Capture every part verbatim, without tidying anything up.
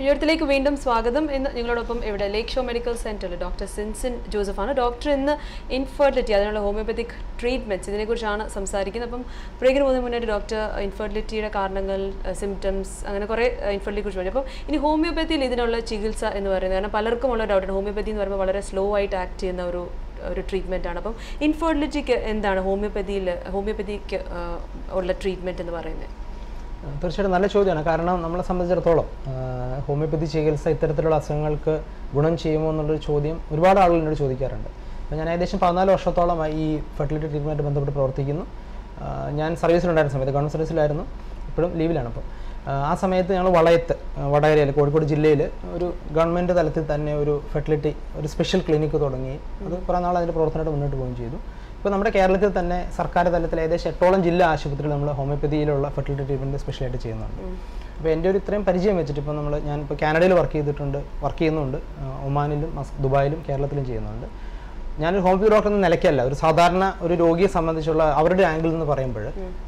വിയോടത്തിലേക്ക് വീണ്ടും സ്വാഗതം. ഇന്ന് നിങ്ങളോടൊപ്പം ഇവിടെ ലേക്ക് ഷോ മെഡിക്കൽ സെന്ററിൽ ഡോക്ടർ സിൻസിൻ ജോസഫാണ്. ഡോക്ടർ ഇന്ന് ഇൻഫെർട്ടിലിറ്റി അതിനുള്ള ഹോമിയോപ്പത്തിക് ട്രീറ്റ്മെന്റ്സ് ഇതിനെക്കുറിച്ചാണ് സംസാരിക്കുന്നത്. അപ്പം ബ്രേക്കിന് പോകുന്നതിന് മുന്നേ ഡോക്ടർ ഇൻഫെർട്ടിലിറ്റിയുടെ കാരണങ്ങൾ, സിംറ്റംസ്, അങ്ങനെ കുറേ ഇൻഫെർട്ടിലിറ്റിയെ കുറിച്ച് പറഞ്ഞു. അപ്പം ഇനി ഹോമിയോപ്പത്തിയിൽ ഇതിനുള്ള ചികിത്സ എന്ന് പറയുന്നത്, കാരണം പലർക്കും ഉള്ള ഡൗട്ടാണ്. ഹോമിയോപ്പത്തി എന്ന് പറയുമ്പോൾ വളരെ സ്ലോ ആയിട്ട് ആക്ട് ചെയ്യുന്ന ഒരു ഒരു ട്രീറ്റ്മെൻ്റ് ആണ്. അപ്പം ഇൻഫെർട്ടിലിറ്റിക്ക് എന്താണ് ഹോമിയോപ്പതിയിൽ ഹോമിയോപ്പതിക്ക് ഉള്ള ട്രീറ്റ്മെൻറ്റ് എന്ന് പറയുന്നത്? തീർച്ചയായിട്ടും നല്ല ചോദ്യമാണ്. കാരണം നമ്മളെ സംബന്ധിച്ചിടത്തോളം ഹോമിയോപ്പതി ചികിത്സ ഇത്തരത്തിലുള്ള അസുഖങ്ങൾക്ക് ഗുണം ചെയ്യുമോ എന്നുള്ളൊരു ചോദ്യം ഒരുപാട് ആളുകൾ എന്നോട് ചോദിക്കാറുണ്ട്. അപ്പോൾ ഞാൻ ഏകദേശം പതിനാല് വർഷത്തോളമായി ഈ ഫെർട്ടിലിറ്റി ട്രീറ്റ്മെൻറ്റ് ബന്ധപ്പെട്ട് പ്രവർത്തിക്കുന്നു. ഞാൻ സർവീസിലുണ്ടായിരുന്ന സമയത്ത് ഗവൺമെൻറ് സർവീസിലായിരുന്നു, ഇപ്പോഴും ലീവിലാണ്. അപ്പോൾ ആ സമയത്ത് ഞങ്ങൾ വളയത്ത് വടകരയിൽ കോഴിക്കോട് ജില്ലയിൽ ഒരു ഗവൺമെൻറ് തലത്തിൽ തന്നെ ഒരു ഫെർട്ടിലിറ്റി ഒരു സ്പെഷ്യൽ ക്ലിനിക്ക് തുടങ്ങി. അത് കുറേ നാൾ അതിൻ്റെ പ്രവർത്തനമായിട്ട് മുന്നോട്ട് പോവുകയും ചെയ്തു. ഇപ്പോൾ നമ്മുടെ കേരളത്തിൽ തന്നെ സർക്കാർ തലത്തിൽ ഏകദേശം എട്ടോളം ജില്ലാ ആശുപത്രിയിൽ നമ്മൾ ഹോമിയോപ്പതിയിലുള്ള ഫെർട്ടിലിറ്റി ട്രീറ്റ്മെൻറ്റ് സ്പെഷ്യലായിട്ട് ചെയ്യുന്നുണ്ട്. അപ്പോൾ എൻ്റെ ഒരു ഇത്രയും പരിചയം വെച്ചിട്ട് ഇപ്പോൾ നമ്മൾ ഞാനിപ്പോൾ കാനഡയിൽ വർക്ക് ചെയ്തിട്ടുണ്ട്, വർക്ക് ചെയ്യുന്നുണ്ട്, ഒമാനിലും ദുബായിലും കേരളത്തിലും ചെയ്യുന്നുണ്ട്. ഞാനൊരു ഹോമിയോപ്പതി ഡോക്ടർ എന്ന നിലയ്ക്കല്ല, ഒരു സാധാരണ ഒരു രോഗിയെ സംബന്ധിച്ചുള്ള അവരുടെ ആംഗിൾ എന്ന് പറയുമ്പോൾ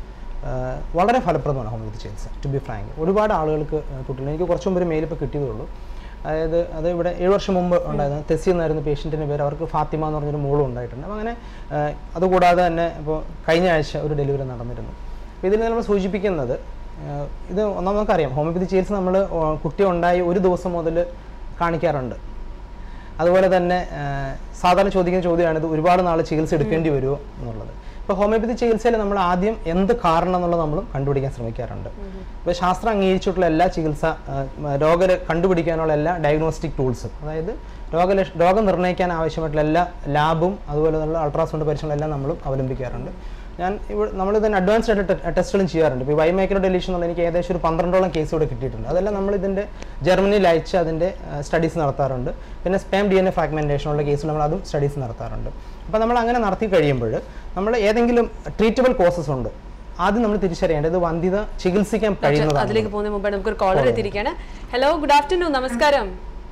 വളരെ ഫലപ്രദമാണ് ഹോമിയോപ്പതി ചികിത്സ. ടു ബി ഫ്രാങ്ക്, ഒരുപാട് ആളുകൾക്ക് കുട്ടികൾ, എനിക്ക് കുറച്ച് മുമ്പ് ഒരു മെയിൽ ഇപ്പോൾ കിട്ടിയതേ ഉള്ളൂ. അതായത് അത് ഇവിടെ ഏഴ് വർഷം മുമ്പ് ഉണ്ടായിരുന്നു. തെസ്സി എന്നായിരുന്നു പേഷ്യൻറ്റിൻ്റെ പേര്. അവർക്ക് ഫാത്തിമ എന്ന് പറഞ്ഞൊരു മോളും ഉണ്ടായിട്ടുണ്ട്. അപ്പോൾ അങ്ങനെ അതുകൂടാതെ തന്നെ ഇപ്പോൾ കഴിഞ്ഞ ആഴ്ച ഒരു ഡെലിവറി നടന്നിരുന്നു. അപ്പോൾ ഇതിൽ നമ്മൾ സൂചിപ്പിക്കുന്നത്, ഇത് ഒന്നാം നമുക്കറിയാം ഹോമിയോപ്പതി ചികിത്സ നമ്മൾ കുട്ടി ഉണ്ടായി ഒരു ദിവസം മുതൽ കാണിക്കാറുണ്ട്. അതുപോലെ തന്നെ സാധാരണ ചോദിക്കുന്ന ചോദ്യമാണ്, ഇത് ഒരുപാട് നാൾ ചികിത്സ എടുക്കേണ്ടി വരുമോ എന്നുള്ളത്. ഇപ്പോൾ ഹോമിയോപ്പതി ചികിത്സയിൽ നമ്മൾ ആദ്യം എന്ത് കാരണം എന്നുള്ളത് നമ്മൾ കണ്ടുപിടിക്കാൻ ശ്രമിക്കാറുണ്ട്. ഇപ്പോൾ ശാസ്ത്രം അംഗീകരിച്ചിട്ടുള്ള എല്ലാ ചികിത്സ, രോഗ കണ്ടുപിടിക്കാനുള്ള എല്ലാ ഡയഗ്നോസ്റ്റിക് ടൂൾസും, അതായത് രോഗ രോഗം നിർണ്ണയിക്കാൻ ആവശ്യമായിട്ടുള്ള എല്ലാ ലാബും അതുപോലെ തന്നെ അൾട്രാസൗണ്ട് പരിശോധനകളെല്ലാം നമ്മളും അവലംബിക്കാറുണ്ട്. ഞാൻ ഇവിടെ നമ്മൾ ഇതിന് അഡ്വാൻസ്ഡ് ആയിട്ട് ടെസ്റ്റുകളും ചെയ്യാറുണ്ട്. ഇപ്പോൾ വൈ മൈക്രോ ഡെലീഷൻ എന്നുള്ള എനിക്ക് ഏകദേശം ഒരു പന്ത്രണ്ടോളം കേസ് ഇവിടെ കിട്ടിയിട്ടുണ്ട്. അതെല്ലാം നമ്മൾ ഇതിൻ്റെ ജർമ്മനിയിൽ അയച്ച് അതിൻ്റെ സ്റ്റഡീസ് നടത്താറുണ്ട്. പിന്നെ സ്പാം ഡി എൻ എ ഫ്രാഗ്മെൻറ്റേഷനുള്ള കേസുകൾ നമ്മൾ അതും സ്റ്റഡീസ് നടത്താറുണ്ട്. അപ്പോൾ നമ്മൾ അങ്ങനെ നടത്തി കഴിയുമ്പോൾ നമ്മൾ ഏതെങ്കിലും ട്രീറ്റബിൾ കോസസ് ഉണ്ട്, ആദ്യം നമ്മൾ തിരിച്ചറിയേണ്ടത് ഇത് വന്ധ്യത ചികിത്സിക്കാൻ കഴിയുന്നതാണ്. അതിലേക്ക് പോകുന്നതിന് മുമ്പ് നമുക്കൊരു കോളർ എത്തിയിരിക്കുകയാണ്. Hello, good afternoon. നമസ്കാരം.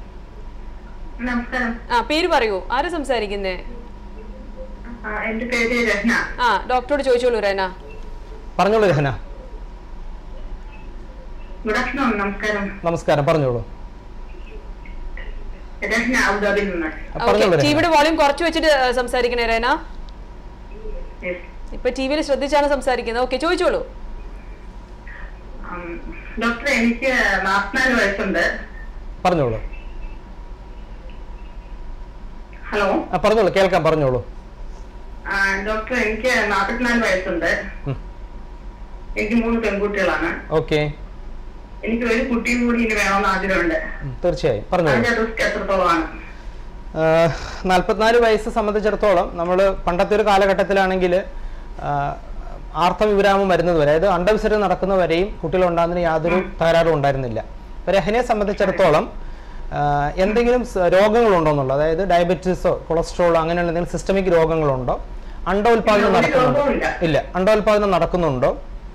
ആ, പേര് പറയൂ, ആരാ സംസാരിക്കുന്നേ? എന്റെ പേര് രഹ്ന. ആ, ഡോക്ടറോട് ചോദിച്ചോളൂ രഹ്ന. പറഞ്ഞോളൂ രഹ്ന. Good afternoon. നമസ്കാരം. നമസ്കാരം, പറഞ്ഞോളൂ. രഹ്ന അബുദാബിയിൽ നിന്ന്. ടിവിയുടെ വോളിയം കുറച്ച് വെച്ചിട്ട് സംസാരിക്കണേ രഹ്ന. ഇപ്പൊ ടിവിയിൽ ശ്രദ്ധിച്ചാണ് സംസാരിക്കുന്നത്. ഓക്കെ, ചോദിച്ചോളൂ. ഡോക്ടർ, എനിക്ക് നാൽപ്പത്തിനാല് വയസ്സുണ്ട്. പറഞ്ഞോളൂ. ഹലോ, പറഞ്ഞോളൂ, കേൾക്കാം, പറഞ്ഞോളൂ. ഡോക്ടർ, എനിക്ക് നാൽപ്പത്തിനാല് വയസ്സുണ്ട്. എനിക്ക് മൂന്ന് പെൺകുട്ടികളാണ്. ഓക്കെ. എനിക്ക് ഒരു കുട്ടിയും കൂടി ഇനി വേണമെന്ന് ആഗ്രഹമുണ്ട്. തീർച്ചയായും പറഞ്ഞോളൂ. അതിന്റെ റിസ്ക് എത്രത്തോളമാണ്? നാൽപ്പത്തിനാല് വയസ്സ് സംബന്ധിച്ചിടത്തോളം നമ്മൾ പണ്ടത്തെ ഒരു കാലഘട്ടത്തിലാണെങ്കിൽ ആർത്തവിരാമം വരുന്നത് വരെ, അതായത് അണ്ടവിസർജനം നടക്കുന്നവരെയും കുട്ടികളുണ്ടാകുന്നതിന് യാതൊരു തകരാറും ഉണ്ടായിരുന്നില്ല. ഇപ്പോൾ രഹനയെ സംബന്ധിച്ചിടത്തോളം എന്തെങ്കിലും രോഗങ്ങളുണ്ടോ എന്നുള്ളത്, അതായത് ഡയബറ്റീസോ കൊളസ്ട്രോളോ അങ്ങനെയുള്ള എന്തെങ്കിലും സിസ്റ്റമിക് രോഗങ്ങളുണ്ടോ, അണ്ടോൽപാദനം നടക്കുന്നുണ്ടോ? ഇല്ല. അണ്ടോൽപാദനം നടക്കുന്നുണ്ടോ?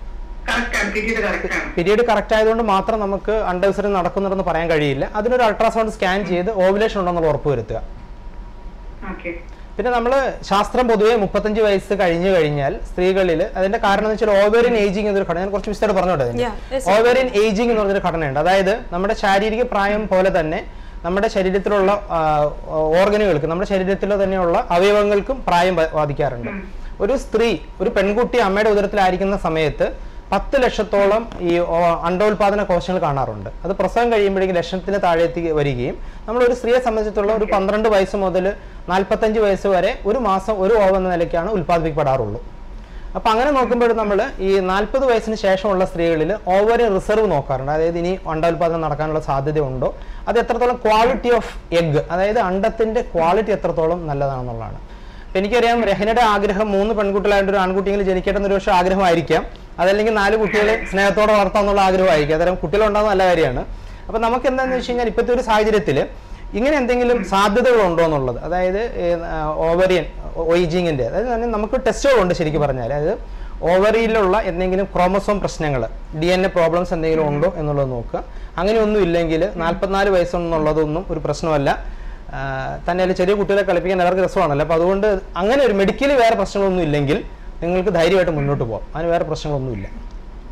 പീരീഡ് കറക്റ്റ് ആയതുകൊണ്ട് മാത്രം നമുക്ക് അണ്ടവിസർജനം നടക്കുന്നുണ്ടെന്ന് പറയാൻ കഴിയില്ല. അതിനൊരു അൾട്രാസൗണ്ട് സ്കാൻ ചെയ്ത് ഓവുലേഷൻ ഉണ്ടെന്നുള്ള ഉറപ്പ് വരുത്തുക. പിന്നെ നമ്മൾ ശാസ്ത്രം പൊതുവെ മുപ്പത്തഞ്ച് വയസ്സ് കഴിഞ്ഞു കഴിഞ്ഞാൽ സ്ത്രീകളിൽ അതിന്റെ കാരണം എന്ന് വെച്ചാൽ ഓവേറിയൻ ഏജിങ് എന്നൊരു ഘടന, ഞാൻ കുറച്ച് വിശദമായിട്ട് പറഞ്ഞോട്ടെ. ഓവേറിയൻ ഏജിങ് എന്ന് പറഞ്ഞൊരു ഘടനയുണ്ട്. അതായത് നമ്മുടെ ശാരീരിക പ്രായം പോലെ തന്നെ നമ്മുടെ ശരീരത്തിലുള്ള ഓർഗനുകൾക്ക്, നമ്മുടെ ശരീരത്തിലെ തന്നെയുള്ള അവയവങ്ങൾക്കും പ്രായം ബാധിക്കാറുണ്ട്. ഒരു സ്ത്രീ, ഒരു പെൺകുട്ടി അമ്മയുടെ ഉദരത്തിലായിരിക്കുന്ന സമയത്ത് പത്ത് ലക്ഷത്തോളം ഈ അണ്ടോൽപാദന കോശങ്ങൾ കാണാറുണ്ട്. അത് പ്രസവം കഴിയുമ്പോഴേക്കും ലക്ഷത്തിന് താഴെത്തി വരികയും നമ്മൾ ഒരു സ്ത്രീയെ സംബന്ധിച്ചിടത്തോളം ഒരു പന്ത്രണ്ട് വയസ്സ് മുതൽ നാൽപ്പത്തഞ്ച് വയസ്സ് വരെ ഒരു മാസം ഒരു ഓവ എന്ന നിലയ്ക്കാണ് ഉൽപ്പാദിപ്പിക്കപ്പെടാറുള്ളൂ. അപ്പോൾ അങ്ങനെ നോക്കുമ്പോൾ നമ്മൾ ഈ നാൽപ്പത് വയസ്സിന് ശേഷമുള്ള സ്ത്രീകളിൽ ഓവറി റിസർവ് നോക്കാറുണ്ട്. അതായത് ഇനി അണ്ടോൽപാദനം നടക്കാനുള്ള സാധ്യത ഉണ്ടോ, അത് എത്രത്തോളം ക്വാളിറ്റി ഓഫ് എഗ്, അതായത് അണ്ടത്തിൻ്റെ ക്വാളിറ്റി എത്രത്തോളം നല്ലതാണെന്നുള്ളതാണ്. അപ്പോൾ എനിക്കറിയാം രഹനയുടെ ആഗ്രഹം മൂന്ന് പെൺകുട്ടികളായിട്ട് ഒരു ആൺകുട്ടിയെങ്കിലും ജനിക്കട്ടെന്നൊരു പക്ഷേ ആഗ്രഹമായിരിക്കാം. അതല്ലെങ്കിൽ നാല് കുട്ടികളെ സ്നേഹത്തോടെ വളർത്താമെന്നുള്ള ആഗ്രഹമായിരിക്കും. അത്തരം കുട്ടികളുണ്ടാകുന്ന നല്ല കാര്യമാണ്. അപ്പം നമുക്ക് എന്താണെന്ന് വെച്ച് കഴിഞ്ഞാൽ ഇപ്പോഴത്തെ ഒരു സാഹചര്യത്തിൽ ഇങ്ങനെ എന്തെങ്കിലും സാധ്യതകളുണ്ടോ എന്നുള്ളത്, അതായത് ഓവറിയൻ ഏജിങ്ങിൻ്റെ, അതായത് തന്നെ നമുക്ക് ടെസ്റ്റുകളുണ്ട് ശരിക്കും പറഞ്ഞാൽ. അതായത് ഓവറിയിലുള്ള എന്തെങ്കിലും ക്രോമസോം പ്രശ്നങ്ങൾ, ഡി എൻ എ പ്രോബ്ലംസ് എന്തെങ്കിലും ഉണ്ടോ എന്നുള്ളത് നോക്കുക. അങ്ങനെയൊന്നും ഇല്ലെങ്കിൽ നാൽപ്പത്തിനാല് വയസ്സെന്നുള്ളതൊന്നും ഒരു പ്രശ്നമല്ല. തന്നെ ചെറിയ കുട്ടികളെ കളിപ്പിക്കാൻ എല്ലാവർക്കും രസമാണല്ലോ. അപ്പോൾ അതുകൊണ്ട് അങ്ങനെ ഒരു മെഡിക്കലി വേറെ പ്രശ്നങ്ങളൊന്നും ഇല്ലെങ്കിൽ നിങ്ങൾക്ക് ധൈര്യമായിട്ട് മുന്നോട്ട് പോകാം. അതിന് വേറെ പ്രശ്നങ്ങളൊന്നുമില്ല.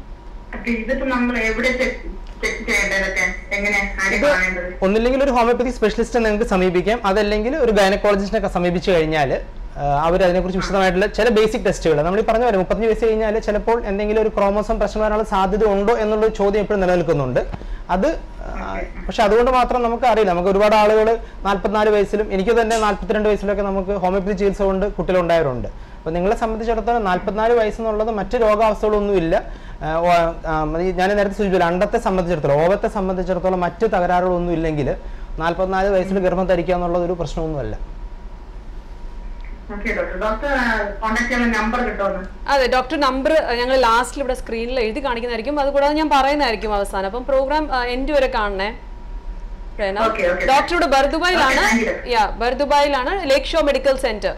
ഇതിപ്പോ നമ്മൾ എവിടെ ചെക്ക് ചെയ്യേണ്ടതൊക്കെ എങ്ങനെ ആരെ കാണേണ്ടത്? ഒന്നില്ലെങ്കിൽ ഒരു ഹോമിയോപ്പതി സ്പെഷ്യലിസ്റ്റ് നിങ്ങൾക്ക് സമീപിക്കാം, അതല്ലെങ്കിൽ ഒരു ഗൈനക്കോളജിസ്റ്റിനെ സമീപിച്ചു കഴിഞ്ഞാൽ അവർ അതിനെക്കുറിച്ച് വിശദമായിട്ടുള്ള ചില ബേസിക് ടെസ്റ്റുകൾ നമ്മൾ ഈ പറഞ്ഞ പോലെ മുപ്പത്തഞ്ച് വയസ്സ് കഴിഞ്ഞാൽ ചിലപ്പോൾ എന്തെങ്കിലും ഒരു ക്രോമോസോം പ്രശ്നം വരാനുള്ള സാധ്യത ഉണ്ടോ എന്നുള്ള ചോദ്യം എപ്പോഴും നിലനിൽക്കുന്നുണ്ട്. അത് പക്ഷെ അതുകൊണ്ട് മാത്രം നമുക്ക് അറിയില്ല. നമുക്ക് ഒരുപാട് ആളുകൾ നാൽപ്പത്തിനാല് വയസ്സിലും എനിക്ക് തന്നെ നാൽപ്പത്തിരണ്ട് വയസ്സിലൊക്കെ നമുക്ക് ഹോമിയോപ്പതി ചികിത്സ കൊണ്ട് കുട്ടികളുണ്ടായവരുണ്ട്. അപ്പോൾ നിങ്ങളെ സംബന്ധിച്ചിടത്തോളം നാൽപ്പത്തിനാല് വയസ്സെന്നുള്ളത് മറ്റ് രോഗാവസ്ഥകളൊന്നുമില്ല. ഞാൻ നേരത്തെ സൂചിപ്പിച്ചില്ല, അണ്ടത്തെ സംബന്ധിച്ചിടത്തോളം ഓവത്തെ സംബന്ധിച്ചിടത്തോളം മറ്റ് തകരാറുകളൊന്നും ഇല്ലെങ്കിൽ നാൽപ്പത്തിനാല് വയസ്സിൽ ഗർഭം ധരിക്കുക എന്നുള്ളത് ഒരു പ്രശ്നമൊന്നുമല്ല. അതെ, ഡോക്ടർ നമ്പർ ഞങ്ങൾ ലാസ്റ്റിൽ ഇവിടെ സ്ക്രീനിൽ എഴുതി കാണിക്കുന്നതായിരിക്കും. അതുകൂടാതെ ഞാൻ പറയുന്നതായിരിക്കും അവസാനം. അപ്പം പ്രോഗ്രാം എൻഡ് വരെ കാണണേ. ഡോക്ടർ ഇവിടെ ബർദുബായിലാണ്. യാ ബർദുബായിലാണ്, Lakeshore medical center.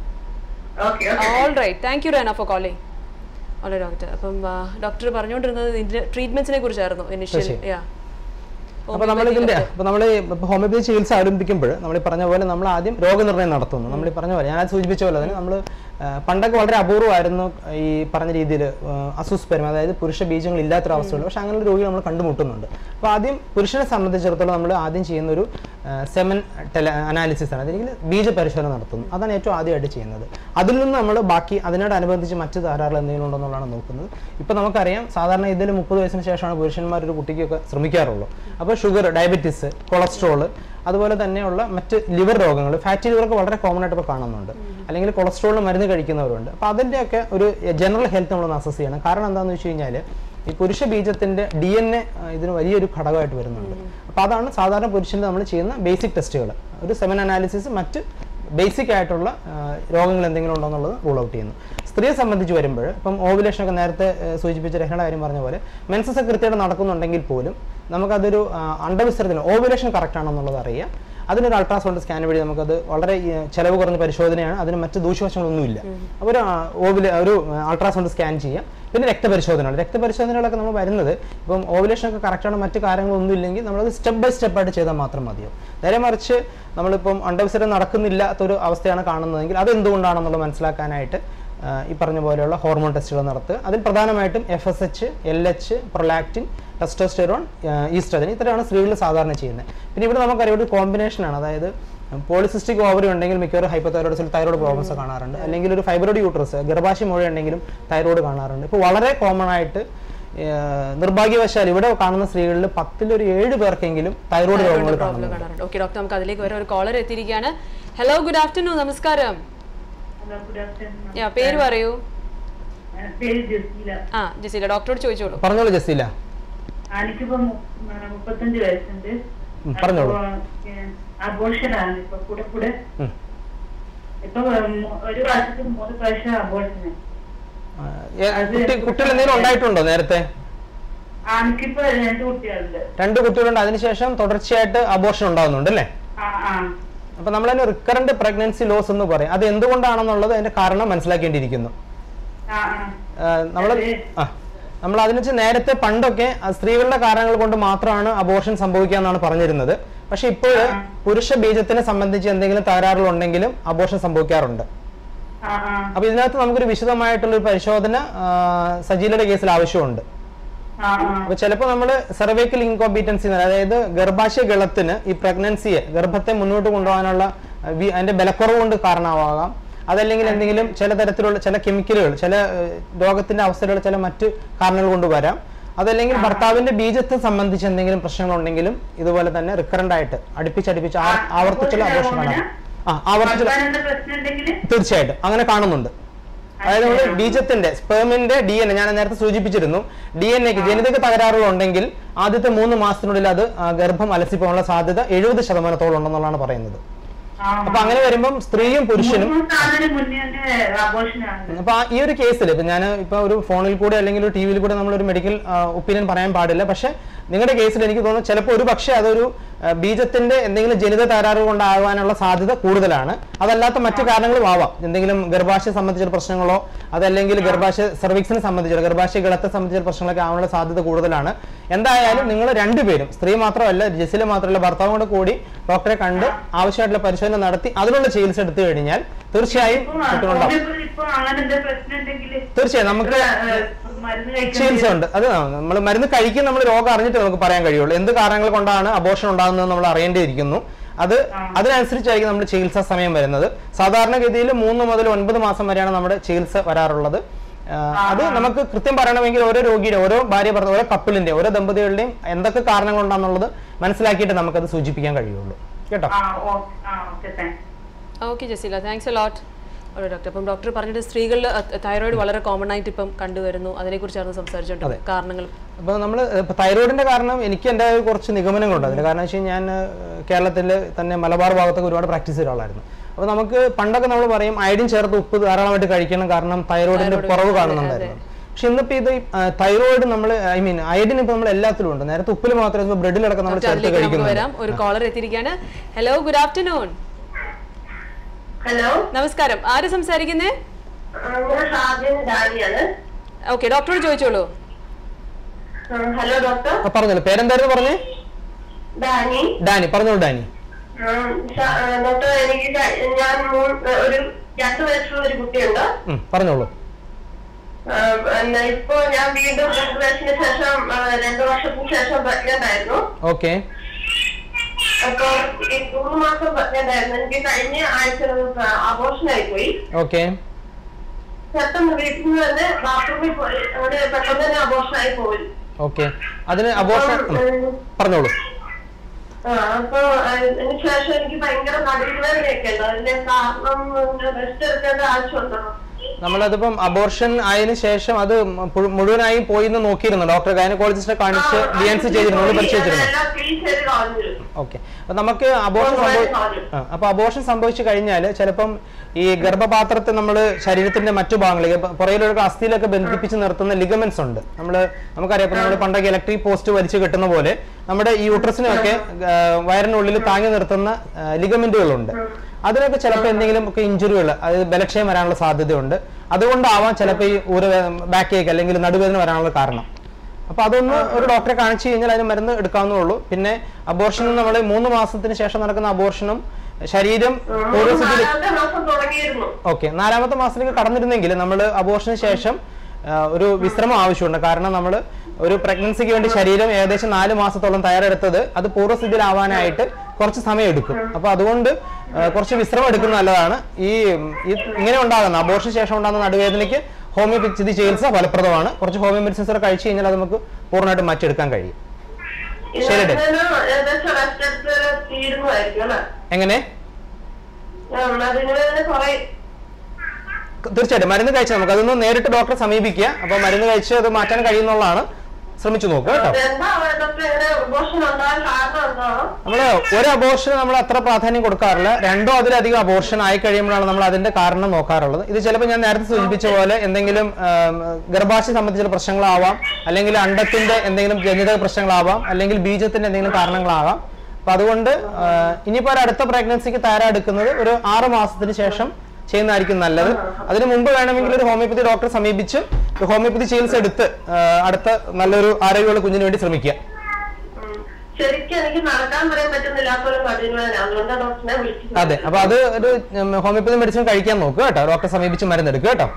All right, thank you Rena for calling. All doctor. അപ്പം ഡോക്ടർ പറഞ്ഞുകൊണ്ടിരുന്നത് ഇതിന്റെ ട്രീറ്റ്മെന്റ്സിനെ കുറിച്ചായിരുന്നു ഇനിഷ്യൽ. യാ അപ്പോൾ നമ്മളിതിൻ്റെ അപ്പോൾ നമ്മൾ ഇപ്പോൾ ഹോമിയോപ്പതി ചികിത്സ ആരംഭിക്കുമ്പോൾ നമ്മൾ ഈ പറഞ്ഞ പോലെ നമ്മൾ ആദ്യം രോഗനിർണ്ണയം നടത്തുന്നു. നമ്മൾ ഈ പറഞ്ഞ പോലെ ഞാനത് സൂചിപ്പിച്ച പോലെ തന്നെ നമ്മൾ പണ്ടൊക്കെ വളരെ അപൂർവമായിരുന്നു ഈ പറഞ്ഞ രീതിയിൽ അസുസ്പെർമ, അതായത് പുരുഷ ബീജങ്ങൾ ഇല്ലാത്തൊരവസ്ഥയുള്ളൂ. പക്ഷേ അങ്ങനെ ഒരു രോഗി നമ്മൾ കണ്ടുമുട്ടുന്നുണ്ട്. അപ്പോൾ ആദ്യം പുരുഷനെ സംബന്ധിച്ചിടത്തോളം നമ്മൾ ആദ്യം ചെയ്യുന്ന ഒരു സെമൻ ടെല അനാലിസിസ് ആണ്, അല്ലെങ്കിൽ ബീജ പരിശോധന നടത്തുന്നു. അതാണ് ഏറ്റവും ആദ്യമായിട്ട് ചെയ്യുന്നത്. അതിൽ നിന്ന് നമ്മൾ ബാക്കി അതിനോടനുബന്ധിച്ച് മറ്റ് തകരാറുകൾ എന്തെങ്കിലും ഉണ്ടോ എന്നുള്ളതാണ് നോക്കുന്നത്. ഇപ്പോൾ നമുക്കറിയാം സാധാരണ ഇതിൽ മുപ്പത് വയസ്സിന് ശേഷമാണ് പുരുഷന്മാർ ഒരു കുട്ടിക്കൊക്കെ ശ്രമിക്കാറുള്ളൂ. അപ്പോൾ ഷുഗർ, ഡയബറ്റീസ്, കൊളസ്ട്രോൾ, അതുപോലെ തന്നെയുള്ള മറ്റ് ലിവർ രോഗങ്ങൾ, ഫാറ്റി ലിവറൊക്കെ വളരെ കോമൺ ആയിട്ട് ഇപ്പോൾ കാണുന്നുണ്ട്. അല്ലെങ്കിൽ കൊളസ്ട്രോളിന് മരുന്ന് കഴിക്കുന്നവരുണ്ട്. അപ്പോൾ അതിൻ്റെയൊക്കെ ഒരു ജനറൽ ഹെൽത്ത് നമ്മളൊന്ന് അസസ് ചെയ്യണം. കാരണം എന്താണെന്ന് വെച്ച് കഴിഞ്ഞാൽ ഈ പുരുഷ ബീജത്തിൻ്റെ ഡി എൻ എ ഇതിന് വലിയൊരു ഘടകമായിട്ട് വരുന്നുണ്ട്. അപ്പോൾ അതാണ് സാധാരണ പുരുഷന് നമ്മൾ ചെയ്യുന്ന ബേസിക് ടെസ്റ്റുകൾ. ഒരു സെമൻ അനാലിസിസ് മറ്റ് ബേസിക് ആയിട്ടുള്ള രോഗങ്ങൾ എന്തെങ്കിലും ഉണ്ടോ എന്നുള്ളത് റൂൾ ഔട്ട് ചെയ്യുന്നു. സ്ത്രീയെ സംബന്ധിച്ച് വരുമ്പോൾ ഇപ്പം ഓവുലേഷനൊക്കെ നേരത്തെ സൂചിപ്പിച്ച രഹണ കാര്യം പറഞ്ഞ പോലെ മെൻസസ് കൃത്യമായിട്ട് നടക്കുന്നുണ്ടെങ്കിൽ പോലും നമുക്കതൊരു അണ്ടവിസർജനം ഓവുലേഷൻ കറക്റ്റ് ആണെന്നുള്ളത് അറിയാം. അതിനൊരു അൾട്രാസൗണ്ട് സ്കാൻ വഴി നമുക്കത് വളരെ ചിലവ് കുറഞ്ഞ പരിശോധനയാണ്, അതിന് മറ്റ് ദൂഷ്യവശങ്ങളൊന്നുമില്ല. അപ്പോൾ ഒരു ഓവുല ഒരു അൾട്രാസൗണ്ട് സ്കാൻ ചെയ്യാം. പിന്നെ രക്തപരിശോധനകൾ രക്തപരിശോധനകളൊക്കെ നമ്മൾ വരുന്നത് ഇപ്പം ഓവുലേഷനൊക്കെ കറക്റ്റാണ്, മറ്റ് കാര്യങ്ങളൊന്നും ഇല്ലെങ്കിൽ നമ്മളത് സ്റ്റെപ്പ് ബൈ സ്റ്റെപ്പായിട്ട് ചെയ്താൽ മാത്രം മതിയോ. നേരെ മറിച്ച് നമ്മളിപ്പം അണ്ടവിസർജനം നടക്കുന്നില്ലാത്തൊരു അവസ്ഥയാണ് കാണുന്നതെങ്കിൽ അത് എന്തുകൊണ്ടാണെന്നുള്ളത് മനസ്സിലാക്കാനായിട്ട് ഈ പറഞ്ഞ പോലെയുള്ള ഹോർമോൺ ടെസ്റ്റുകൾ നടത്തുക. അതിൽ പ്രധാനമായിട്ടും F S H, L H, prolactin, testosterone, oestrogen, ഇത്രയാണ് സ്ത്രീകൾ സാധാരണ ചെയ്യുന്നത്. പിന്നെ ഇവിടെ നമുക്കറിയാം ഒരു കോമ്പിനേഷനാണ്, അതായത് പോളിസിസ്റ്റിക് ഓവറി ഉണ്ടെങ്കിൽ മിക്കവാറും ഹൈപ്പോതൈറോയിഡ്സിൽ തൈറോയ്ഡ് പ്രോബ്ലംസ് കാണാറുണ്ട്. അല്ലെങ്കിൽ ഒരു ഫൈബ്രോയിഡ് യൂട്രസ്, ഗർഭാശയ മുഴ ഉണ്ടെങ്കിലും തൈറോയ്ഡ് കാണാറുണ്ട്. ഇപ്പോൾ വളരെ കോമൺ ആയിട്ട് നിർഭാഗ്യവശാൽ ഇവിടെ കാണുന്ന സ്ത്രീകളിൽ പത്തിലൊരു ഏഴ് പേർക്കെങ്കിലും തൈറോയ്ഡ് രോഗങ്ങൾ കാണുന്നുണ്ട്. ഓക്കെ ഡോക്ടർ, നമുക്ക് അതിലേക്ക് വരെ ഒരു കോളർ എത്തിയിരിക്കുകയാണ്. Hello, good afternoon. നമസ്കാരം. പേര് പറയൂ. ആ ജസീല, ഡോക്ടറോട് ചോദിച്ചോളൂ. പറഞ്ഞോളൂ ജസീല. എനിക്കിപ്പോ മുപ്പത്തഞ്ച് വയസ്സുണ്ട്. പറഞ്ഞോളൂ. അബോർഷനാണ് ഇപ്പൊ കൂടെ കൂടെ ഇപ്പൊ ഒരു പ്രാവശ്യത്തിൽ മൂന്ന് പ്രാവശ്യം അബോർഷന്. കുട്ടികൾ എന്തെങ്കിലും ഉണ്ടായിട്ടുണ്ടോ നേരത്തെ? എനിക്കിപ്പോ രണ്ട് കുട്ടികളുണ്ട്. രണ്ട് കുട്ടികളുണ്ട്. അതിനുശേഷം തുടർച്ചയായിട്ട് അബോർഷൻ ഉണ്ടാകുന്നുണ്ട് അല്ലേ? അപ്പൊ നമ്മൾ അതിന് റിക്കറന്റ് പ്രഗ്നൻസി ലോസ് എന്ന് പറയും. അത് എന്തുകൊണ്ടാണെന്നുള്ളത് അതിന്റെ കാരണം മനസ്സിലാക്കേണ്ടിയിരിക്കുന്നു. നമ്മൾ ആ നമ്മൾ അതിന് വെച്ച് നേരത്തെ പണ്ടൊക്കെ സ്ത്രീകളുടെ കാരണങ്ങൾ കൊണ്ട് മാത്രമാണ് അബോർഷൻ സംഭവിക്കുക എന്നാണ് പറഞ്ഞിരുന്നത്. പക്ഷെ ഇപ്പോൾ പുരുഷ ബീജത്തിനെ സംബന്ധിച്ച് എന്തെങ്കിലും തകരാറുകൾ ഉണ്ടെങ്കിലും അബോർഷൻ സംഭവിക്കാറുണ്ട്. അപ്പൊ ഇതിനകത്ത് നമുക്കൊരു വിശദമായിട്ടുള്ളൊരു പരിശോധന സജീലയുടെ കേസിൽ ആവശ്യമുണ്ട്. അപ്പൊ ചിലപ്പോൾ നമ്മൾ സെർവൈക്കൽ ഇൻകോമ്പീറ്റൻസി, അതായത് ഗർഭാശയ ഗളത്തിന് ഈ പ്രഗ്നൻസിയെ ഗർഭത്തെ മുന്നോട്ട് കൊണ്ടുപോകാനുള്ള അതിന്റെ ബലക്കുറവ് കൊണ്ട് കാരണമാകാം. അതല്ലെങ്കിൽ എന്തെങ്കിലും ചില തരത്തിലുള്ള ചില കെമിക്കലുകൾ, ചില രോഗത്തിന്റെ അവസ്ഥയിലുള്ള ചില മറ്റ് കാരണങ്ങൾ കൊണ്ട് വരാം. അതല്ലെങ്കിൽ ഭർത്താവിന്റെ ബീജത്തെ സംബന്ധിച്ച് എന്തെങ്കിലും പ്രശ്നങ്ങളുണ്ടെങ്കിലും ഇതുപോലെ തന്നെ റിക്കറന്റ് ആയിട്ട് അടുപ്പിച്ചടുപ്പിച്ച് ആവർത്തിച്ചുള്ള അബോർഷൻ കാണാം. ആ ആവർത്തിച്ചുള്ള തീർച്ചയായിട്ടും അങ്ങനെ കാണുന്നുണ്ട്. അതായത് നമ്മൾ ബീജത്തിന്റെ സ്പെർമിന്റെ ഡി എൻ എ ഞാൻ നേരത്തെ സൂചിപ്പിച്ചിരുന്നു. ഡി എൻ എക്ക് ജനിതക തകരാറുകൾ ഉണ്ടെങ്കിൽ ആദ്യത്തെ മൂന്ന് മാസത്തിനുള്ളിൽ അത് ഗർഭം അലസിപ്പോകാനുള്ള സാധ്യത എഴുപത് ശതമാനത്തോളം ഉണ്ടെന്നുള്ളതാണ് പറയുന്നത്. അപ്പൊ അങ്ങനെ വരുമ്പം സ്ത്രീയും പുരുഷനും അപ്പൊ ഈ ഒരു കേസിൽ ഇപ്പൊ ഞാൻ ഇപ്പൊ ഒരു ഫോണിൽ കൂടെ അല്ലെങ്കിൽ ഒരു ടി വിയിൽ കൂടെ നമ്മളൊരു മെഡിക്കൽ ഒപ്പീനിയൻ പറയാൻ പാടില്ല. പക്ഷെ നിങ്ങളുടെ കേസിൽ എനിക്ക് തോന്നുന്നു ചിലപ്പോൾ ഒരു പക്ഷേ അതൊരു ബീജത്തിന്റെ എന്തെങ്കിലും ജനിത തകരാറ് കൊണ്ടാകാനുള്ള സാധ്യത കൂടുതലാണ്. അതല്ലാത്ത മറ്റു കാരണങ്ങളും ആവാം. എന്തെങ്കിലും ഗർഭാശയ സംബന്ധിച്ച പ്രശ്നങ്ങളോ അതല്ലെങ്കിൽ ഗർഭാശയ സെർവിക്സിനെ സംബന്ധിച്ചുള്ള ഗർഭാശയ ഗളത്തെ സംബന്ധിച്ച പ്രശ്നങ്ങളൊക്കെ ആവാനുള്ള സാധ്യത കൂടുതലാണ്. എന്തായാലും നിങ്ങൾ രണ്ടുപേരും, സ്ത്രീ മാത്രമല്ല ജസില മാത്രമല്ല ഭർത്താവും കൂടെ കൂടി ഡോക്ടറെ കണ്ട് ആവശ്യമായിട്ടുള്ള പരിശോധന നടത്തി അതിനുള്ള ചികിത്സ എടുത്തു കഴിഞ്ഞാൽ തീർച്ചയായും കുട്ടികളുണ്ടാവും. തീർച്ചയായും നമുക്ക് ചികിത്സ ഉണ്ട്. അത് നമ്മൾ മരുന്ന് കഴിക്കും, നമ്മൾ രോഗം അറിഞ്ഞിട്ട് നമുക്ക് പറയാൻ കഴിയുള്ളൂ. എന്ത് കാരണങ്ങൾ കൊണ്ടാണ് അബോർഷൻ ഉണ്ടാകുന്നത് നമ്മൾ അറിയേണ്ടിയിരിക്കുന്നു. അത് അതിനനുസരിച്ചായിരിക്കും നമ്മൾ ചികിത്സാ സമയം വരുന്നത്. സാധാരണഗതിയിൽ മൂന്ന് മുതൽ ഒൻപത് മാസം വരെയാണ് നമ്മുടെ ചികിത്സ വരാറുള്ളത്. അത് നമുക്ക് കൃത്യം പറയണമെങ്കിൽ ഓരോ രോഗിയുടെ, ഓരോ ഭാര്യ ഭർത്താവ്, ഓരോ കപ്പിളിന്റെ, ഓരോ ദമ്പതികളുടെയും എന്തൊക്കെ കാരണങ്ങൾ ഉണ്ടാകുന്നുള്ളത് മനസ്സിലാക്കിയിട്ട് നമുക്കത് സൂചിപ്പിക്കാൻ കഴിയുള്ളൂ കേട്ടോ. Okay Jaseela, thanks a lot. ഓരോ ഡോക്ടർ, അപ്പം ഡോക്ടർ പറഞ്ഞിട്ട് സ്ത്രീകളിൽ തൈറോയിഡ് വളരെ കോമൺ ആയിട്ട് ഇപ്പം കണ്ടുവരുന്നു, അതിനെക്കുറിച്ചാണ് സംസാരിച്ചോണ്ട് കാരണങ്ങൾ. അപ്പോൾ നമ്മൾ തൈറോയിഡിന്റെ കാരണം എനിക്ക് എൻ്റെ കുറച്ച് നിഗമനങ്ങളുണ്ട് അതിന്. കാരണം വെച്ചാൽ ഞാൻ കേരളത്തിൽ തന്നെ മലബാർ ഭാഗത്തൊക്കെ ഒരുപാട് പ്രാക്ടീസ് ചെയ്ത ആളായിരുന്നു. അപ്പോൾ നമുക്ക് പണ്ടൊക്കെ നമ്മൾ പറയും അയഡിൻ ചേർത്ത് ഉപ്പ് ധാരാളമായിട്ട് കഴിക്കണം, കാരണം തൈറോയിഡിന്റെ കുറവ് കാണുന്നുണ്ടായിരുന്നു. പക്ഷെ ഇന്നിപ്പോൾ ഇത് തൈറോയിഡ് നമ്മൾ ഐ മീൻ അയഡിൻ ഇപ്പൊ നമ്മൾ എല്ലാത്തിലും ഉണ്ട്. നേരത്തെ ഉപ്പിൽ മാത്രമേ, ബ്രെഡിലടക്കം നമ്മൾ ചേർത്ത് കഴിക്കുന്നു. ഒരു കോളർ എത്തിയിരിക്കുകയാണ്. Hello, good afternoon. ഹലോ, നമസ്കാരം. ആര് സംസാരിക്കുന്നേ? ഓക്കെ, ഡോക്ടറോട് ചോദിച്ചോളൂ. Hello doctor. പറഞ്ഞോളൂ, പേരെന്തായിരുന്നു പറഞ്ഞേ? ഡാനി. ഡാനി, പറഞ്ഞോളൂ ഡാനി. ഡോക്ടർ, എനിക്ക് ഞാൻ ഒരു രണ്ടു വയസ്സുള്ള ഒരു കുട്ടിയുണ്ട്. പറഞ്ഞോളൂ. ഇപ്പൊ ഞാൻ വീണ്ടും രണ്ടു വയസ്സിന് ശേഷം രണ്ടു വർഷത്തിന് ശേഷം പ്രഗ്നന്റ് ആയിരുന്നു. ഓക്കെ. അപ്പൊ ഈ മൂന്ന് മാസം പ്രഗ്നന്റ് ആയിരുന്നു. എനിക്ക് കഴിഞ്ഞ ആഴ്ച അബോർഷൻ ആയി പോയി. ഓക്കെ. പെട്ടെന്ന് വീട്ടിൽ നിന്ന് തന്നെ ബാത്റൂമിൽ പോയി, അവിടെ പെട്ടെന്ന് തന്നെ അബോർഷൻ ആയി പോയി. ഓക്കെ, അതിന് അബോർഷൻ പറഞ്ഞോളൂ. ആ അപ്പൊ അതിന് ശേഷം എനിക്ക് ഭയങ്കര നടുവേദനയൊക്കെ ഉണ്ട്. അതിന്റെ കാരണം റെസ്റ്റ് എടുക്കേണ്ട ആവശ്യമുണ്ടോ? നമ്മളതിപ്പം അബോർഷൻ ആയതിനു ശേഷം അത് മുഴുവനായി പോയി എന്ന് നോക്കിയിരുന്നു. ഡോക്ടർ ഗൈനക്കോളജിസ്റ്റിനെ കാണിച്ച് ഡി എൻ സി ചെയ്തിരുന്നു, പരിശോധിച്ചിരുന്നു. ഓക്കെ. അപ്പൊ നമുക്ക് അബോർഷൻ സംഭവിച്ചു അപ്പൊ അബോർഷൻ സംഭവിച്ചു കഴിഞ്ഞാൽ ചിലപ്പം ഈ ഗർഭപാത്രത്തെ നമ്മൾ ശരീരത്തിന്റെ മറ്റു ഭാഗങ്ങളിലേക്ക് പുറയിലൊക്കെ അസ്ഥിയിലൊക്കെ ബന്ധിപ്പിച്ച് നിർത്തുന്ന ലിഗമെന്റ്സ് ഉണ്ട്. നമ്മള് നമുക്കറിയാം, നമ്മൾ പണ്ടൊക്കെ ഇലക്ട്രിക് പോസ്റ്റ് വലിച്ചു കെട്ടുന്ന പോലെ നമ്മുടെ ഈ യൂട്രസിനൊക്കെ വയറിനുള്ളിൽ താങ്ങി നിർത്തുന്ന ലിഗമെന്റുകളുണ്ട്. അതിനൊക്കെ ചിലപ്പോൾ എന്തെങ്കിലും ഒക്കെ ഇഞ്ചുറികൾ, അതായത് ബലക്ഷയം വരാനുള്ള സാധ്യതയുണ്ട്. അതുകൊണ്ടാവാം ചിലപ്പോൾ ഈ ഊര ബാക്ക് ഏക്ക് അല്ലെങ്കിൽ നടുവേദന വരാനുള്ള കാരണം. അപ്പൊ അതൊന്ന് ഒരു ഡോക്ടറെ കാണിച്ചു കഴിഞ്ഞാൽ അതിന് മരുന്ന് എടുക്കാവുന്നേ. പിന്നെ അബോർഷനും നമ്മൾ മൂന്ന് മാസത്തിന് ശേഷം നടക്കുന്ന അബോർഷനും ശരീരം പൂർവ്വസ്ഥിതിയിൽ ഓക്കെ നാലാമത്തെ മാസത്തിലേക്ക് കടന്നിരുന്നെങ്കിൽ നമ്മൾ അബോർഷന് ശേഷം ഒരു വിശ്രമം ആവശ്യമുണ്ട്. കാരണം നമ്മൾ ഒരു പ്രഗ്നൻസിക്ക് വേണ്ടി ശരീരം ഏകദേശം നാല് മാസത്തോളം തയ്യാറെടുത്തത് അത് പൂർവ്വസ്ഥിതിയിലാവാനായിട്ട് കുറച്ച് സമയം എടുക്കും. അപ്പൊ അതുകൊണ്ട് കുറച്ച് വിശ്രമം എടുക്കുന്നത് നല്ലതാണ്. ഈ ഇങ്ങനെ ഉണ്ടാകുന്ന അബോർഷന് ശേഷം ഉണ്ടാകുന്ന നടുവേദനയ്ക്ക് ഹോമിയോപ്പതി ചികിത്സ ഫലപ്രദമാണ്. കുറച്ച് ഹോമിയോ മെഡിസിൻസ് ഒക്കെ കഴിച്ചു കഴിഞ്ഞാൽ അത് നമുക്ക് പൂർണ്ണമായിട്ട് മാറ്റിയെടുക്കാൻ കഴിയും. ശരി, എങ്ങനെ? തീർച്ചയായിട്ടും മരുന്ന് കഴിച്ചാൽ നമുക്ക് അതൊന്ന് നേരിട്ട് ഡോക്ടറെ സമീപിക്കുക. അപ്പൊ മരുന്ന് കഴിച്ച് അത് മാറ്റാൻ കഴിയുന്നുള്ളതാണ്. ശ്രമിച്ചു നോക്കുക കേട്ടോ. നമ്മള് ഒരു അബോർഷൻ നമ്മൾ അത്ര പ്രാധാന്യം കൊടുക്കാറില്ല. രണ്ടോ അതിലധികം അബോർഷൻ ആയി കഴിയുമ്പോഴാണ് നമ്മൾ അതിന്റെ കാരണം നോക്കാറുള്ളത്. ഇത് ചിലപ്പോൾ ഞാൻ നേരത്തെ സൂചിപ്പിച്ച പോലെ എന്തെങ്കിലും ഗർഭാശയ സംബന്ധിച്ച പ്രശ്നങ്ങളാവാം, അല്ലെങ്കിൽ അണ്ടത്തിന്റെ എന്തെങ്കിലും ജനിതക പ്രശ്നങ്ങളാവാം, അല്ലെങ്കിൽ ബീജത്തിന്റെ എന്തെങ്കിലും കാരണങ്ങളാവാം. അപ്പൊ അതുകൊണ്ട് ഇനിയിപ്പോ ഒരു അടുത്ത പ്രഗ്നൻസിക്ക് തയ്യാറെടുക്കുന്നത് ഒരു ആറ് മാസത്തിന് ശേഷം ചെയ്യുന്നതായിരിക്കും നല്ലത്. അതിനു മുമ്പ് വേണമെങ്കിൽ ഒരു ഹോമിയോപ്പതി ഡോക്ടറെ സമീപിച്ച് ഹോമിയോപ്പതി ചികിത്സ എടുത്ത് അടുത്ത നല്ലൊരു ആരോഗ്യമുള്ള കുഞ്ഞിന് വേണ്ടി ശ്രമിക്കുക. അതെ, അപ്പൊ അത് ഒരു ഹോമിയോപ്പതി മെഡിസിൻ കഴിക്കാൻ നോക്കുക കേട്ടോ. ഡോക്ടറെ സമീപിച്ച് മരുന്നെടുക്കുക കേട്ടോ.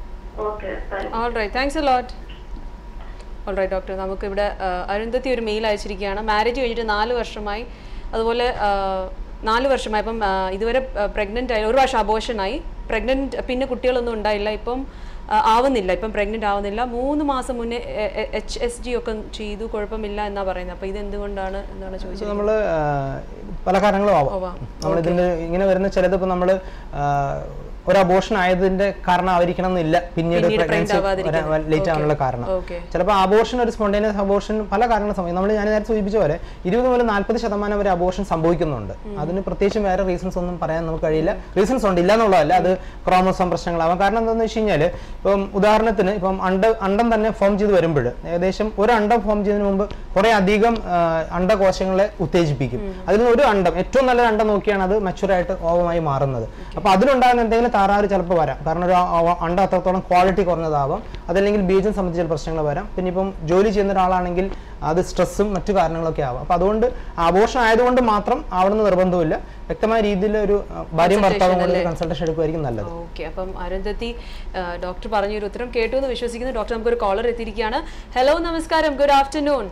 ഓൾറൈറ്റ് ഡോക്ടർ, നമുക്കിവിടെ അരുന്ധതി ഒരു മെയിൽ അയച്ചിരിക്കുകയാണ്. മാരേജ് കഴിഞ്ഞിട്ട് നാല് വർഷമായി, അതുപോലെ നാല് വർഷമായി ഇപ്പം ഇതുവരെ പ്രഗ്നൻ്റ് ആയി, ഒരു വർഷം അബോർഷനായി, പ്രഗ്നൻറ്റ് പിന്നെ കുട്ടികളൊന്നും ഉണ്ടായില്ല, ഇപ്പം ആവുന്നില്ല, ഇപ്പം പ്രഗ്നൻ്റ് ആവുന്നില്ല. മൂന്ന് മാസം മുന്നേ എച്ച് എസ് ജി ഒക്കെ ചെയ്തു, കുഴപ്പമില്ല എന്നാ പറയുന്നത്. അപ്പോൾ ഇത് എന്തുകൊണ്ടാണ് എന്നാണ് ചോദിച്ചത്. നമ്മൾ പല കാരണങ്ങളും ആവാം. നമ്മളിതിൻ്റെ ഇങ്ങനെ വരുന്ന ചിലത് ഇപ്പം നമ്മൾ ഒരു അബോർഷൻ ആയതിന്റെ കാരണം ആയിരിക്കണം എന്നില്ല പിന്നീട് പ്രഗ്നൻസി ലേറ്റ് ആവാനുള്ള കാരണം. ചിലപ്പോൾ അബോർഷൻ ഒരു സ്പോണ്ടേനിയസ് അബോർഷൻ പല കാരണങ്ങൾ സംഭവിക്കും. നമ്മൾ ഞാൻ നേരത്തെ സൂചിപ്പിച്ച പോലെ ഇരുപത് മുതൽ നാൽപ്പത് ശതമാനം വരെ അബോർഷൻ സംഭവിക്കുന്നുണ്ട്. അതിന് പ്രത്യേകിച്ചും വേറെ റീസൺസ് ഒന്നും പറയാൻ നമുക്ക് കഴിയില്ല. റീസൺസ് ഉണ്ട്, ഇല്ല എന്നുള്ളതല്ല. അത് ക്രോമോസോം പ്രശ്നങ്ങളാവാം. കാരണം എന്താണെന്ന് വെച്ച് കഴിഞ്ഞാൽ ഇപ്പം ഉദാഹരണത്തിന് ഇപ്പം അണ്ട അണ്ടം തന്നെ ഫോം ചെയ്ത് വരുമ്പോൾ ഏകദേശം ഒരു അണ്ടം ഫോം ചെയ്യുന്നതിന് മുമ്പ് കുറെ അധികം അണ്ടകോശങ്ങളെ ഉത്തേജിപ്പിക്കും. അതിൽ നിന്ന് ഒരു അണ്ടം, ഏറ്റവും നല്ലൊരു അണ്ടം നോക്കിയാണ് അത് മച്ചുറായിട്ട് ഓവമായി മാറുന്നത്. അപ്പൊ അതിലുണ്ടാകുന്ന എന്തെങ്കിലും താറാറ് ചിലപ്പോൾ വരാം. കാരണം ഒരു അണ്ട അത്രത്തോളം ക്വാളിറ്റി കുറഞ്ഞതാവാം. അതല്ലെങ്കിൽ ബീജം സംബന്ധിച്ച പ്രശ്നങ്ങൾ വരാം. പിന്നെ ഇപ്പം ജോലി ചെയ്യുന്ന ഒരാളാണെങ്കിൽ അത് സ്ട്രെസ്സും മറ്റു കാരണങ്ങളൊക്കെ ആവാം. അപ്പോൾ അതുകൊണ്ട് അബോർഷൻ ആയതുകൊണ്ട് മാത്രം ആവണമെന്ന് നിർബന്ധമില്ല. വ്യക്തമായ രീതിയിൽ ഒരു ഭാര്യയും ഭർത്താവും കൂടി കൺസൾട്ടേഷൻ എടുക്കുമായിരിക്കും നല്ലത്. ഓക്കെ, അപ്പം അരുന്ധതി ഡോക്ടർ പറഞ്ഞൊരു ഉത്തരം കേട്ടു എന്ന് വിശ്വസിക്കുന്നു. ഡോക്ടർ നമുക്കൊരു കോളർ എത്തിയിരിക്കുകയാണ്. ഹലോ, നമസ്കാരം. Good afternoon.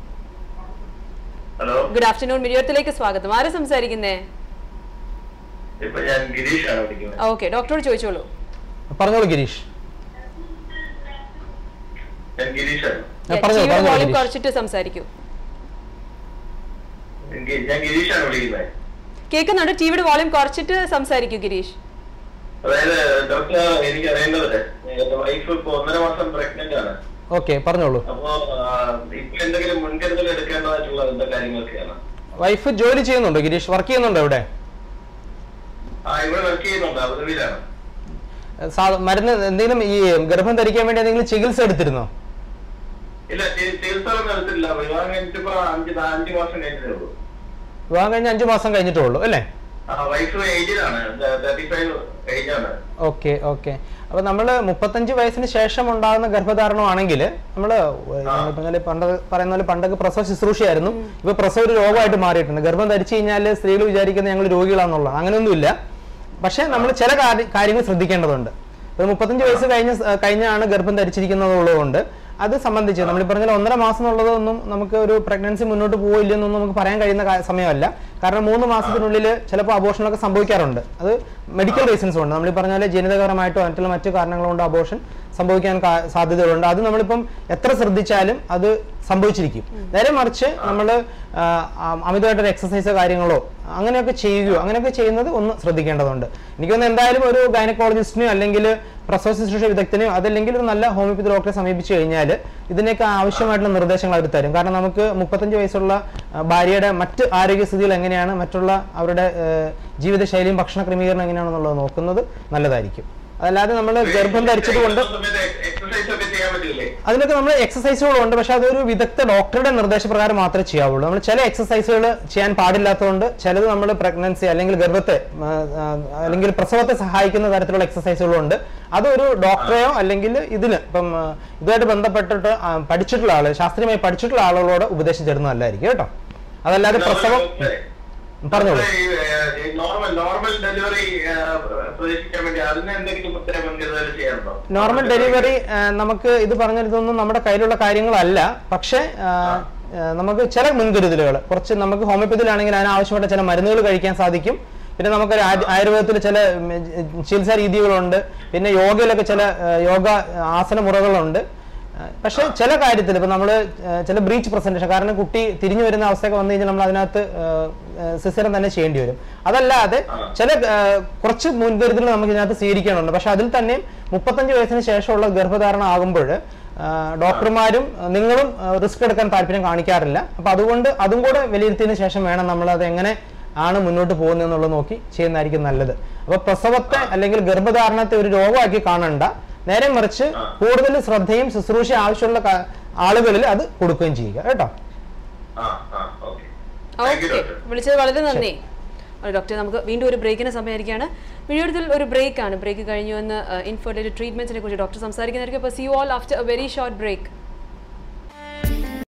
Hello, good afternoon. മിനിയോടത്തിലേക്ക് സ്വാഗതം. ആരാ സംസാരിക്കുന്നേ? ഓക്കെ, ഡോക്ടറോട് ചോദിച്ചോളൂ. പറഞ്ഞോളൂ ഗിരീഷ്. വോളിയം കുറച്ചിട്ട് സംസാരിക്കൂ. കേൾക്കുന്നുണ്ട്. ടിവിയുടെ വോളിയം കുറച്ചിട്ട് സംസാരിക്കൂ ഗിരീഷ്. അതായത് ഡോക്ടർ, എനിക്ക് അറിയേണ്ടത് വൈഫ് ഇപ്പൊ ഒന്നര മാസം പ്രഗ്നന്റ് ആണ്. ഓക്കെ, പറഞ്ഞോളൂ. അപ്പോ ഇപ്പൊ എന്തെങ്കിലും മുൻകരുതൽ എടുക്കേണ്ടതായിട്ടുള്ള എന്താ കാര്യങ്ങളൊക്കെയാണ്? വൈഫ് ജോലി ചെയ്യുന്നുണ്ടോ ഗിരീഷ്? വർക്ക് ചെയ്യുന്നുണ്ടോ ഇവിടെ? ആ, ഇവിടെ വർക്ക് ചെയ്യുന്നുണ്ട്, അബുദാബിയിലാണ്. മരുന്ന് എന്തെങ്കിലും ഈ ഗർഭം ധരിക്കാൻ വേണ്ടി എന്തെങ്കിലും ചികിത്സ എടുത്തിരുന്നോ? ഇല്ല, ചികിത്സകളൊന്നും എടുത്തില്ല. വിവാഹം കഴിഞ്ഞിട്ടിപ്പോ അഞ്ച് അഞ്ചു മാസം കഴിഞ്ഞിട്ടേ ഉള്ളൂ. വിവാഹം കഴിഞ്ഞ അഞ്ചു മാസം കഴിഞ്ഞിട്ടേ ഉള്ളൂ അല്ലേ? വൈഫ് ഏജിലാണ്, തേർട്ടി ഫൈവ് ഏജ് ആണ്. Okay okay. അപ്പൊ നമ്മള് മുപ്പത്തഞ്ച് വയസ്സിന് ശേഷം ഉണ്ടാകുന്ന ഗർഭധാരണമാണെങ്കിൽ നമ്മള് പണ്ട് പറയുന്ന പോലെ പണ്ടൊക്കെ പ്രസവ ശുശ്രൂഷയായിരുന്നു. ഇപ്പൊ പ്രസവ ഒരു രോഗമായിട്ട് മാറിയിട്ടുണ്ട്. ഗർഭം ധരിച്ചു കഴിഞ്ഞാൽ സ്ത്രീകൾ വിചാരിക്കുന്നത് ഞങ്ങൾ രോഗികളാണെന്നുള്ളത്. അങ്ങനെയൊന്നുമില്ല. പക്ഷെ നമ്മൾ ചില കാര്യങ്ങൾ ശ്രദ്ധിക്കേണ്ടതുണ്ട്. ഒരു മുപ്പത്തഞ്ച് വയസ്സ് കഴിഞ്ഞ കഴിഞ്ഞാണ് ഗർഭം ധരിച്ചിരിക്കുന്നതുള്ളതുകൊണ്ട് അത് സംബന്ധിച്ച് നമ്മൾ പറഞ്ഞാൽ ഒന്നര മാസം എന്നുള്ളതൊന്നും നമുക്ക് ഒരു പ്രഗ്നൻസി മുന്നോട്ട് പോയില്ലെന്നൊന്നും നമുക്ക് പറയാൻ കഴിയുന്ന സമയമല്ല. കാരണം മൂന്ന് മാസത്തിനുള്ളിൽ ചിലപ്പോൾ അബോർഷനൊക്കെ സംഭവിക്കാറുണ്ട്. അത് മെഡിക്കൽ റീസൺസ് കൊണ്ട് നമ്മൾ പറഞ്ഞാൽ ജനിതകപരമായിട്ടോ മറ്റുള്ള മറ്റു കാരണങ്ങൾ കൊണ്ട് അബോർഷൻ സംഭവിക്കാൻ സാധ്യതകളുണ്ട്. അത് നമ്മളിപ്പം എത്ര ശ്രദ്ധിച്ചാലും അത് സംഭവിച്ചിരിക്കും. നേരെ മറിച്ച് നമ്മൾ അമിതമായിട്ടൊരു എക്സസൈസോ കാര്യങ്ങളോ അങ്ങനെയൊക്കെ ചെയ്യുകയോ അങ്ങനെയൊക്കെ ചെയ്യുന്നത് ഒന്ന് ശ്രദ്ധിക്കേണ്ടതുണ്ട്. എനിക്കൊന്ന് എന്തായാലും ഒരു ഗൈനക്കോളജിസ്റ്റിനെയോ അല്ലെങ്കിൽ പ്രസവ ശുശ്രൂഷ വിദഗ്ധനെയോ അതല്ലെങ്കിൽ ഒരു നല്ല ഹോമിയോപ്പതി ഡോക്ടറെ സമീപിച്ചു കഴിഞ്ഞാൽ ഇതിനൊക്കെ ആവശ്യമായിട്ടുള്ള നിർദ്ദേശങ്ങൾ അവർ തരും. കാരണം നമുക്ക് മുപ്പത്തഞ്ച് വയസ്സുള്ള ഭാര്യയുടെ മറ്റ് ആരോഗ്യസ്ഥിതികൾ എങ്ങനെയാണ്, മറ്റുള്ള അവരുടെ ജീവിതശൈലിയും ഭക്ഷണ ക്രമീകരണം എങ്ങനെയാണെന്നുള്ളത് നോക്കുന്നത് നല്ലതായിരിക്കും. അതല്ലാതെ നമ്മൾ ഗർഭം ധരിച്ചത് കൊണ്ട് അതിനൊക്കെ നമ്മൾ എക്സസൈസുകളുണ്ട്. പക്ഷെ അതൊരു വിദഗ്ധ ഡോക്ടറുടെ നിർദ്ദേശപ്രകാരം മാത്രമേ ചെയ്യാവുള്ളൂ. നമ്മൾ ചില എക്സസൈസുകൾ ചെയ്യാൻ പാടില്ലാത്തതുകൊണ്ട് ചിലത് നമ്മൾ പ്രഗ്നൻസി അല്ലെങ്കിൽ ഗർഭത്തെ അല്ലെങ്കിൽ പ്രസവത്തെ സഹായിക്കുന്ന തരത്തിലുള്ള എക്സസൈസുകളുണ്ട്. അതൊരു ഡോക്ടറെയോ അല്ലെങ്കിൽ ഇതിന് ഇപ്പം ഇതുമായിട്ട് ബന്ധപ്പെട്ടിട്ട് പഠിച്ചിട്ടുള്ള ആള് ശാസ്ത്രീയമായി പഠിച്ചിട്ടുള്ള ആളുകളോട് ഉപദേശം തരുന്നത് നല്ലതായിരിക്കും കേട്ടോ. അതല്ലാതെ പ്രസവം പറഞ്ഞോളൂ. നോർമൽ ഡെലിവറി നമുക്ക് ഇത് പറഞ്ഞിരുന്നൊന്നും നമ്മുടെ കയ്യിലുള്ള കാര്യങ്ങളല്ല. പക്ഷെ നമുക്ക് ചില മുൻകരുതലുകൾ കുറച്ച് നമുക്ക് ഹോമിയോപ്പതിയിലാണെങ്കിൽ അതിനാവശ്യപ്പെട്ട ചില മരുന്നുകൾ കഴിക്കാൻ സാധിക്കും. പിന്നെ നമുക്കൊരു ആയുർവേദത്തിൽ ചില ചികിത്സാ രീതികളുണ്ട്. പിന്നെ യോഗയിലൊക്കെ ചില യോഗ ആസന മുറകളുണ്ട്. പക്ഷെ ചില കാര്യത്തിൽ ഇപ്പൊ നമ്മൾ ചില ബ്രീച്ച് പ്രസന്റേഷൻ കാരണം കുട്ടി തിരിഞ്ഞു വരുന്ന അവസ്ഥയൊക്കെ വന്നു കഴിഞ്ഞാൽ നമ്മൾ അതിനകത്ത് സിസേറിയൻ തന്നെ ചെയ്യേണ്ടി വരും. അതല്ലാതെ ചില കുറച്ച് മുൻകരുതലുകൾ നമുക്ക് ഇതിനകത്ത് സ്വീകരിക്കാനുണ്ട്. പക്ഷെ അതിൽ തന്നെ മുപ്പത്തഞ്ച് വയസ്സിന് ശേഷമുള്ള ഗർഭധാരണം ആകുമ്പോൾ ഡോക്ടർമാരും നിങ്ങളും റിസ്ക് എടുക്കാൻ താല്പര്യം കാണിക്കാറില്ല. അപ്പൊ അതുകൊണ്ട് അതും കൂടെ വിലയിരുത്തിയതിനു ശേഷം വേണം നമ്മൾ അത് എങ്ങനെ ആണ് മുന്നോട്ട് പോകുന്നത് എന്നുള്ളത് നോക്കി ചെയ്യുന്നതായിരിക്കും നല്ലത്. അപ്പൊ പ്രസവത്തെ അല്ലെങ്കിൽ ഗർഭധാരണത്തെ ഒരു രോഗമാക്കി കാണണ്ട. നേരെ മറിച്ച് കൂടുതൽ ശ്രദ്ധയും ശുശ്രൂഷ ആവശ്യമുള്ള ആളുകളിൽ അത് കൊടുക്കുകയും ചെയ്യുക കേട്ടോ. വിളിച്ചത് വളരെ നന്ദി ഡോക്ടർ. നമുക്ക് വീണ്ടും ഒരു ബ്രേക്കിന് സമയമായിരിക്കുകയാണ്. വീഡിയോത്തിൽ ഒരു ബ്രേക്ക് ആണ്. ബ്രേക്ക് കഴിഞ്ഞു എന്ന് ഇൻഫെർട്ടിലിറ്റി ട്രീറ്റ്മെന്റ്സിനെ കുറിച്ച് ഡോക്ടർ സംസാരിക്കുന്നതായിരിക്കും. അപ്പോൾ see you all after a very short break.